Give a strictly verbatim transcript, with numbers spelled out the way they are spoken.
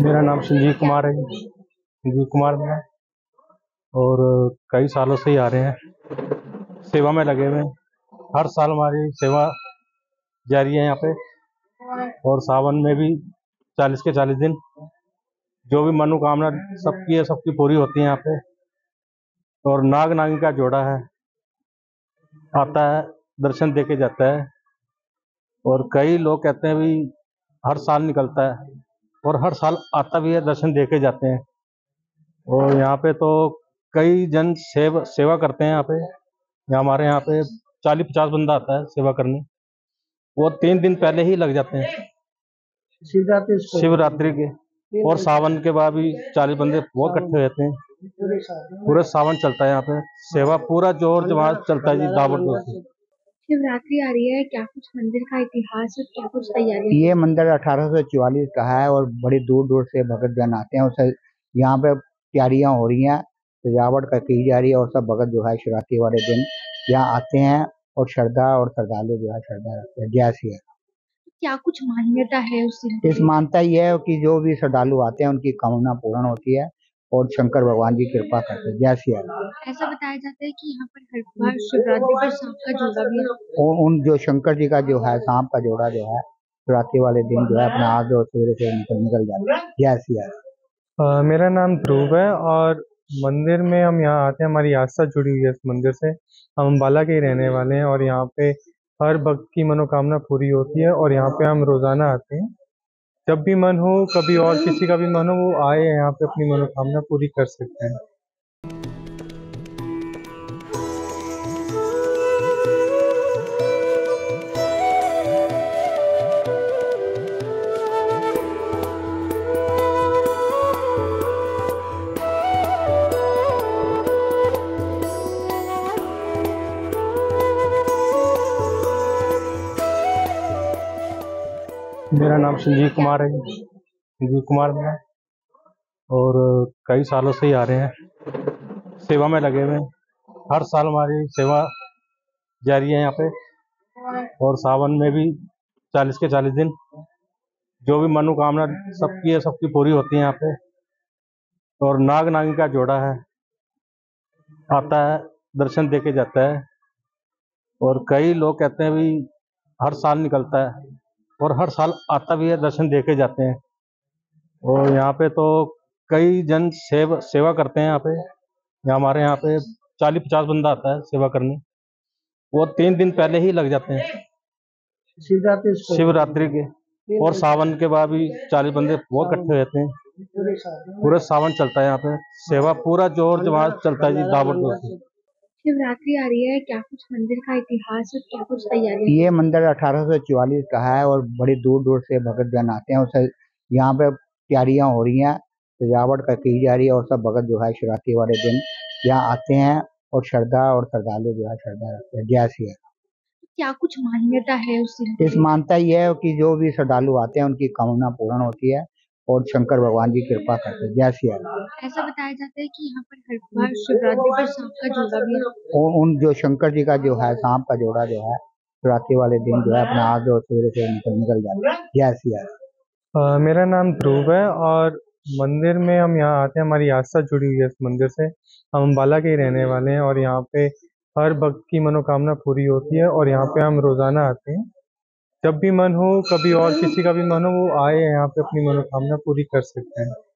मेरा नाम संजीव कुमार है। संजीव कुमार मेरा। और कई सालों से ही आ रहे हैं, सेवा में लगे हुए हैं। हर साल हमारी सेवा जारी है यहाँ पे। और सावन में भी चालीस के चालीस दिन जो भी मनोकामना सबकी है सबकी पूरी होती है यहाँ पे। और नाग नागी का जोड़ा है, आता है, दर्शन दे के जाता है। और कई लोग कहते हैं भी हर साल निकलता है और हर साल आता भी है, दर्शन दे के जाते हैं। और यहाँ पे तो कई जन सेव सेवा करते हैं यहाँ पे। यहाँ हमारे यहाँ पे चालीस पचास बंदा आता है सेवा करने। वो तीन दिन पहले ही लग जाते हैं शिवरात्रि शिवरात्रि के। और सावन के बाद भी चालीस बंदे बहुत इकट्ठे हो जाते हैं। पूरे सावन चलता है यहाँ पे, सेवा पूरा जोर जमात चलता है जी, दावत से। शिवरात्रि आ रही है, क्या कुछ मंदिर का इतिहास है, क्या कुछ तैयारी? ये मंदिर अठारह सौ चौवालीस का है और बड़ी दूर दूर से भगत जन आते हैं। और यहाँ पे तैयारियां हो रही हैं, सजावट का की जा रही है। और सब भगत जो है शिवरात्रि वाले दिन यहाँ आते हैं और श्रद्धा और श्रद्धालु जो है श्रद्धा रखते हैं। जय सिया। क्या कुछ मान्यता है उस दिन? इस मानता ये है कि जो भी श्रद्धालु आते हैं उनकी कामना पूर्ण होती है और शंकर भगवान जी कृपा करते हैं। जय सिया। ऐसा बताया जाता है कि यहाँ पर हर बार शिवरात्रि पर सांप का जोड़ा भी है। और उन जो शंकर जी का जो है सांप का जोड़ा जो है शिवरात्रि वाले दिन जो है अपना आग जो सवेरे से निकल निकल जाता है। जय सिया। मेरा नाम ध्रुव है और मंदिर में हम यहाँ आते हैं, हमारी आस्था जुड़ी हुई है इस मंदिर से। हम अम्बाला के ही रहने वाले हैं और यहाँ पे हर भक्त की मनोकामना पूरी होती है। और यहाँ पे हम रोजाना आते हैं, जब भी मन हो, कभी और किसी का भी मन हो, वो आए यहाँ पे अपनी मनोकामना पूरी कर सकते हैं। मेरा नाम संजीव कुमार है। संजीव कुमार मेरा। और कई सालों से ही आ रहे हैं, सेवा में लगे हुए हैं। हर साल हमारी सेवा जारी है यहाँ पे। और सावन में भी चालीस के चालीस दिन जो भी मनोकामना सबकी है सबकी पूरी होती है यहाँ पे। और नाग नागी का जोड़ा है, आता है, दर्शन दे के जाता है। और कई लोग कहते हैं भी हर साल निकलता है और हर साल आता भी है, दर्शन दे के जाते हैं। और यहाँ पे तो कई जन सेव सेवा करते हैं यहाँ पे। यहाँ हमारे यहाँ पे चालीस पचास बंदा आता है सेवा करने। वो तीन दिन पहले ही लग जाते हैं शिवरात्रि शिवरात्रि के। और सावन के बाद भी चालीस बंदे बहुत इकट्ठे हो जाते हैं। पूरे सावन चलता है यहाँ पे, सेवा पूरा जोर जमात चलता है जी, दावत से। शिवरात्रि आ रही है, क्या कुछ मंदिर का इतिहास है, क्या कुछ तैयारी? ये मंदिर अठारह सौ चौवालीस का है और बड़ी दूर दूर से भगत जन आते हैं। और यहाँ पे तैयारियां हो रही हैं, सजावट का की जा रही है। और सब भगत जो है शिवरात्रि वाले दिन यहाँ आते हैं और श्रद्धा और श्रद्धालु जो है श्रद्धा रखते हैं। जय सिया। क्या कुछ मान्यता है उस दिन? इस मानता ये है कि जो भी श्रद्धालु आते हैं उनकी कामना पूर्ण होती है और शंकर भगवान जी कृपा करते हैं। जय सिया। ऐसा बताया जाता है कि यहाँ पर हर बार शिवरात्रि पर सांप का जोड़ा भी है। और उन जो शंकर जी का जो है सांप का जोड़ा जो है शिवरात्रि वाले दिन जो है अपना आग जो सवेरे से निकल निकल जाता है। जय सिया। मेरा नाम ध्रुव है और मंदिर में हम यहाँ आते हैं, हमारी आस्था जुड़ी हुई है इस मंदिर से। हम अम्बाला के ही रहने वाले हैं और यहाँ पे हर भक्त की मनोकामना पूरी होती है। और यहाँ पे हम रोजाना आते हैं, जब भी मन हो, कभी और किसी का भी मन हो, वो आए यहाँ पे अपनी मनोकामना पूरी कर सकते हैं।